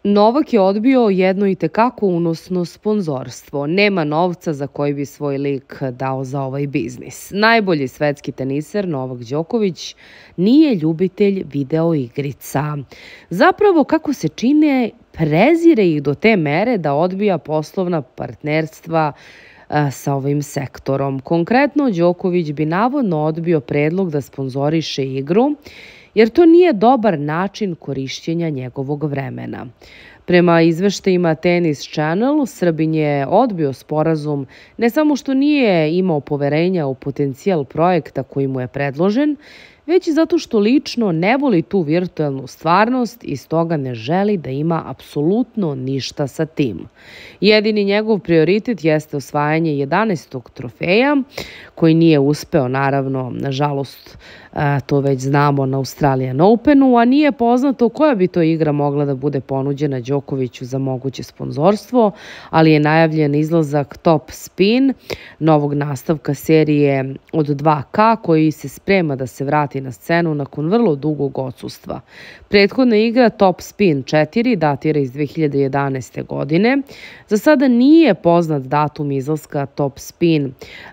Novak je odbio jedno itekako unosno sponzorstvo. Nema novca za koji bi svoj lik dao za ovaj biznis. Najbolji svetski teniser Novak Đoković nije ljubitelj video igrica. Zapravo, kako se čine, prezire ih do te mere da odbija poslovna partnerstva sa ovim sektorom. Konkretno, Đoković bi navodno odbio predlog da sponzoriše igru, jer to nije dobar način korišćenja njegovog vremena. Prema izveštajima Tennis Channel, Srbin je odbio sporazum ne samo što nije imao poverenja u potencijal projekta koji mu je predložen, već i zato što lično ne voli tu virtualnu stvarnost i stoga ne želi da ima apsolutno ništa sa tim. Jedini njegov prioritet jeste osvajanje 11. trofeja, koji nije uspeo, naravno, nažalost, to već znamo, na Australian Openu, a nije poznato koja bi to igra mogla da bude ponuđena Đokoviću za moguće sponzorstvo, ali je najavljen izlazak Top Spin, novog nastavka serije od 2K, koji se sprema da se vrati na scenu nakon vrlo dugog odsustva. Prethodna igra Top Spin 4 datira iz 2011. godine. Za sada nije poznat datum izlaska Top Spin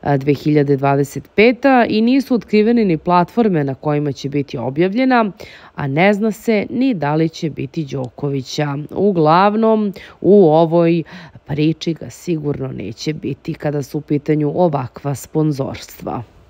2025. i nisu otkrivene ni platforme na kojima će biti objavljena, a ne zna se ni da li će biti Đokovića. Uglavnom, u ovoj priči ga sigurno neće biti kada su u pitanju ovakva sponzorstva.